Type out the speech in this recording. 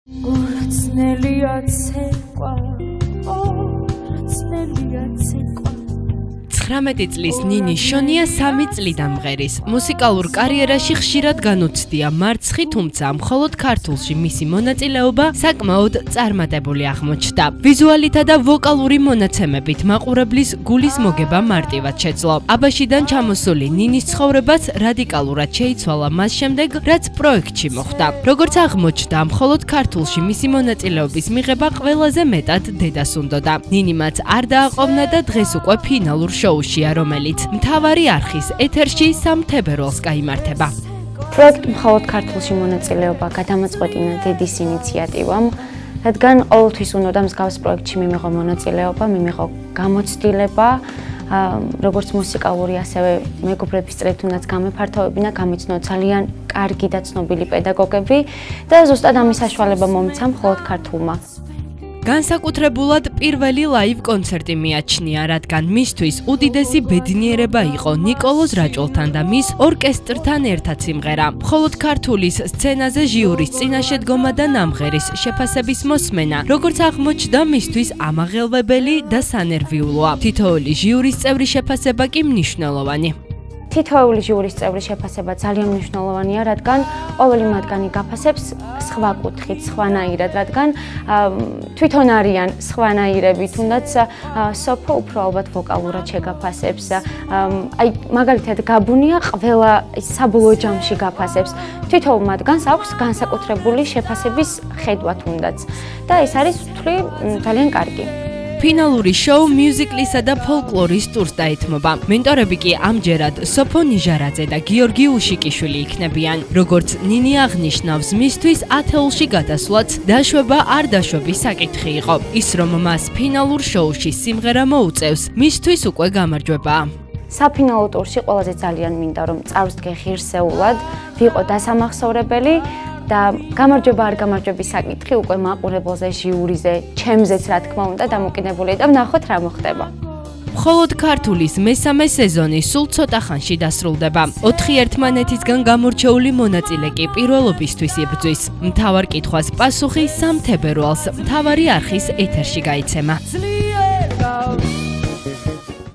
წლის ნინი შონია 3 წლიდან მღერის. მუსიკალურ კარიერაში ხშირად განუცდია მარცხი, თუმცა მხოლოდ ქართულში მისი მონაწილეობა საკმაოდ წარმატებული აღმოჩნდა. ვიზუალითა და ვოკალური მონაცემებით მაყურებლის გულის მოგება მარტივად შეძლო. აბაშიდან ჩამოსული ნინის ცხოვრებაც რადიკალურად შეიცვალა მას შემდეგ, რაც პროექტში მოხვდა. როგორც აღმოჩნდა, მხოლოდ ქართულში მისი მონაწილეობის მიღება ყველაზე მეტად დედას უნდოდა. ნინი მათ არ დააყოვნა და დღეს უკვე ფინალურ შოუშია, რომელიც მთავარი არხის ეთერში 3 თებერვალს გაიმართება. პროექტ მხოლოდ ქართულში მონაწილეობა გადამაწყვეტინა დედის ინიციატივამ, რადგან ყოველთვის უნდა მსგავს პროექტში მიმეღო მონაწილეობა, მიმეღო გამოცდილება, როგორც მუსიკალური, ასევე მეგობრების წრით უნდაც გამეფართოვებინა, გამიცნო ძალიან კარგი და ცნობილი პედაგოგები და ზუსტად ამის საშუალება მომცა მხოლოდ ქართულმა. განსაკუთრებულად პირველი ლაივ კონცერტი მიაჩნია, რადგან მისთვის უდიდესი ბედნიერება იყო ნიკოლოზ რაჭულთან და მის ორკესტრთან ერთად სიმღერა. მხოლოდ ქართულის სცენაზე ჟიურის წინაშე დგომა და ნამღერის შეფასების მოსმენა, როგორც აღმოჩნდა, მისთვის ამაღელვებელი და სანერვიულოა. თითოეული ჟიურის წევრის შეფასება კი მნიშვნელოვანი. თითოეული ჟიურის წევრის შეფასება ძალიან მნიშვნელოვანია, რადგან ყოველი მათგანი გაფასებს სხვა კუთხით, სხვანაირად, რადგან თვითონ არიან სხვანაირები, თუნდაც სოფო უფრო ალბათ ვოკალურად შეგაფასებს. აი მაგალითად გაბუნია ყველა საბოლოო ჯამში გაფასებს. თითოეულ მათგანს აქვს განსაკუთრებული შეფასების ხედვა თუნდაც. და ეს არის ვთვლი ძალიან კარგი. ფინალური შოუ მიუზიკლისა და ფოლკლორის ტურს დაეთმობა. მენტორები კი ამჯერად სოფო ნიჟარაძე და გიორგი უშიკიშვილი იქნებიან. როგორც ნინი აღნიშნავს, მისთვის ათეულში გადასვლაც დაშვება არ დაშვების საკითხი იყო. ის რომ მას ფინალურ შოუში სიმღერა მოუწევს, მისთვის უკვე გამარჯვებაა. საფინალო ტურში ყველაზე ძალიან მინდა რომ წარვსდგე ღირსეულად, ვიყო დასამახსოვრებელი და გამარჯვება არ გამარჯვების საკითხი უკვე მაყურებელზე, ჟიურიზე, ჩემზეც რა თქმა უნდა დამოკიდებულია და ვნახოთ რა მოხდება. მხოლოდ ქართულის მესამე სეზონი სულ ცოტა ხანში დასრულდება. 4 ერთმანეთისგან გამორჩეული მონაწილე კი პირველობისთვის იბრძვის. მთავარ კითხვას პასუხი 3 თებერვალს მთავარი არხის ეთერში გაიცემა.